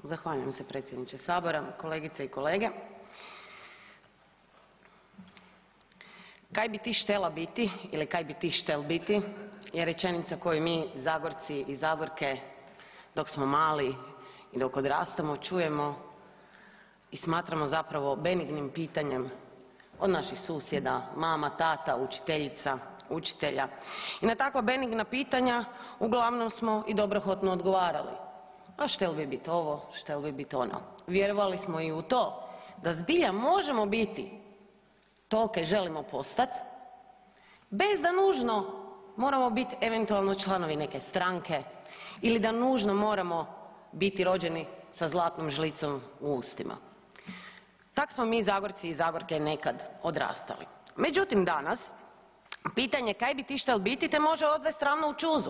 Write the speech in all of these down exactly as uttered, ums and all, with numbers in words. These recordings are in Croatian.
Zahvaljujem se predsjedniče Sabora, kolegice i kolege. Kaj bi ti štela biti ili kaj bi ti štel biti je rečenica koju mi Zagorci i Zagorke dok smo mali i dok odrastamo čujemo i smatramo zapravo benignim pitanjem od naših susjeda, mama, tata, učiteljica, učitelja. I na takva benigna pitanja uglavnom smo i dobrohotno odgovarali. A štel bi bit ovo, štel bi bit ono. Vjerovali smo i u to da zbilja možemo biti to kaj želimo postat, bez da nužno moramo biti eventualno članovi neke stranke ili da nužno moramo biti rođeni sa zlatnom žlicom u ustima. Tak smo mi Zagorci i Zagorke nekad odrastali. Međutim danas, pitanje kaj bi ti štel biti te može odvesti ravno u čuzu.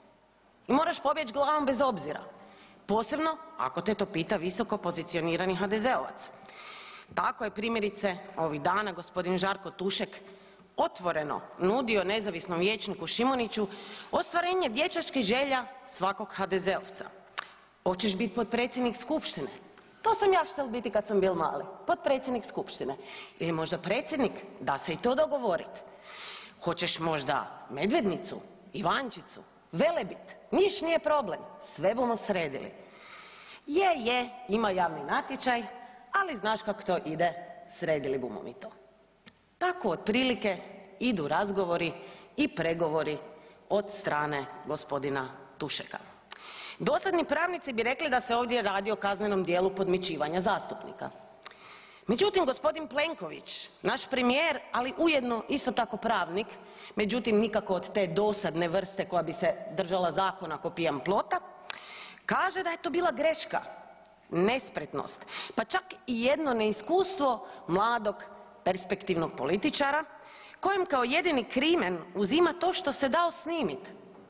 I moraš pobjeći glavom bez obzira. Posebno ako te to pita visoko pozicionirani ha de zeovac. Tako je primjerice ovih dana gospodin Žarko Tušek otvoreno nudio nezavisnom vijećniku Šimuniću ostvarenje dječačkih želja svakog ha de zeovca. Hoćeš biti potpredsjednik skupštine? To sam ja štel biti kad sam bil mali. Potpredsjednik skupštine. Ili možda predsjednik? Da se i to dogovoriti. Hoćeš možda Medvednicu, Ivančicu, Velebit? Niš nije problem. Sve bomo sredili. Je, je, ima javni natječaj, ali znaš kako to ide, sredili bomo mi to. Tako otprilike idu razgovori i pregovori od strane gospodina Tušeka. Dosadni pravnici bi rekli da se ovdje radi o kaznenom djelu podmićivanja zastupnika. Međutim, gospodin Plenković, naš premijer, ali ujedno isto tako pravnik, međutim nikako od te dosadne vrste koja bi se držala zakona ko pijan plota, kaže da je to bila greška, nespretnost, pa čak i jedno neiskustvo mladog perspektivnog političara kojem kao jedini krimen uzima to što se dao snimit.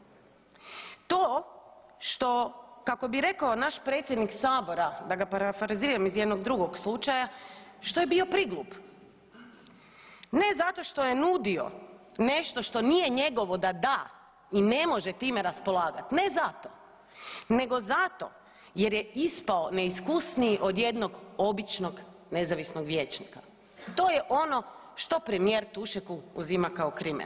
To što, kako bi rekao naš predsjednik Sabora, da ga parafraziram iz jednog drugog slučaja, što je bio priglup. Ne zato što je nudio nešto što nije njegovo da da i ne može time raspolagati, ne zato, nego zato jer je ispao neiskusniji od jednog običnog nezavisnog vijećnika. To je ono što premijer Tušeku uzima kao krimen.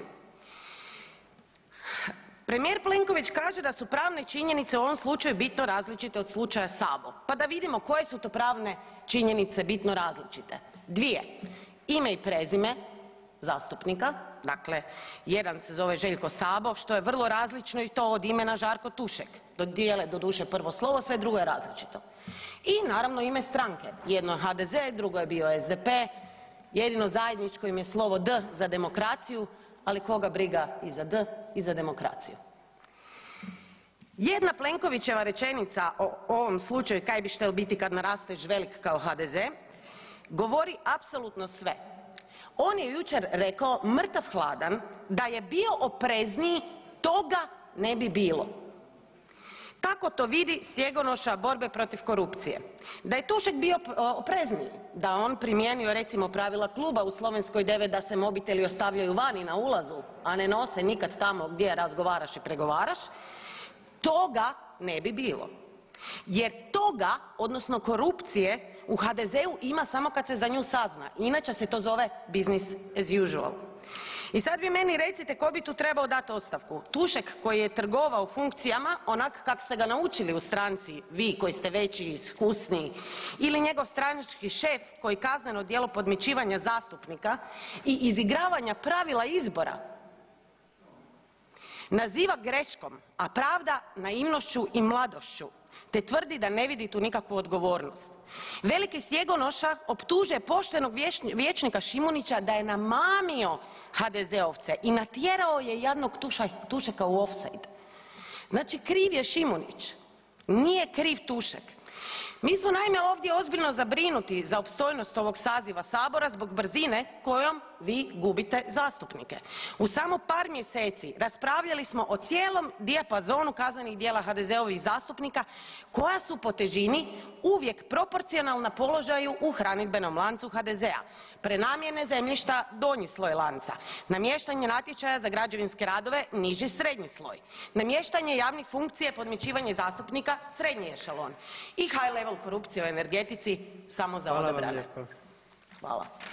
Premijer Plenković kaže da su pravne činjenice u ovom slučaju bitno različite od slučaja Sabo. Pa da vidimo koje su to pravne činjenice bitno različite. Dvije. Ime i prezime zastupnika, dakle jedan se zove Željko Sabo, što je vrlo različno i to od imena Žarko Tušek. Dijele doduše prvo slovo, sve drugo je različito. I naravno ime stranke. Jedno je ha de ze, drugo je bio es de pe, jedino zajedničko im je slovo D za demokraciju, ali koga briga i za D i za demokraciju. Jedna Plenkovićeva rečenica o ovom slučaju kaj bi štel biti kad narasteš velik kao ha de ze govori apsolutno sve. On je jučer rekao mrtav hladan da je bio oprezniji toga ne bi bilo. Tako to vidi stjegonoša borbe protiv korupcije. Da je Tušek bio oprezniji, da on primijenio recimo pravila kluba u Slovenskoj devet da se mobiteli ostavljaju vani na ulazu, a ne nose nikad tamo gdje razgovaraš i pregovaraš, toga ne bi bilo. Jer toga, odnosno korupcije, u ha de zeu ima samo kad se za nju sazna. Inače se to zove business as usual. I sad vi meni recite ko bi tu trebao dati ostavku. Tušek koji je trgovao funkcijama onak kak ste ga naučili u stranci, vi koji ste veći i iskusniji, ili njegov stranački šef koji kazneno djelo podmićivanja zastupnika i izigravanja pravila izbora naziva greškom, a pravda naivnošću i mladošću, te tvrdi da ne vidi tu nikakvu odgovornost. Veliki stjegonoša optužuje poštenog vijećnika Šimunića da je namamio ha de zeovce i natjerao je jadnog Tušeka u ofsajd. Znači kriv je Šimunić, nije kriv Tušek. Mi smo naime ovdje ozbiljno zabrinuti za opstojnost ovog saziva Sabora zbog brzine kojom vi gubite zastupnike. U samo par mjeseci raspravljali smo o cijelom dijapazonu kaznenih djela ha de zeovih zastupnika koja su po težini uvijek proporcionalna položaju u hranidbenom lancu ha de zea, prenamjene zemljišta donji sloj lanca, namještanje natječaja za građevinske radove niži srednji sloj, namještanje javnih funkcija i podmićivanje zastupnika srednji ešalon i high level korupcije u energetici samo za odabrane. Hvala vam lijepo. Hvala.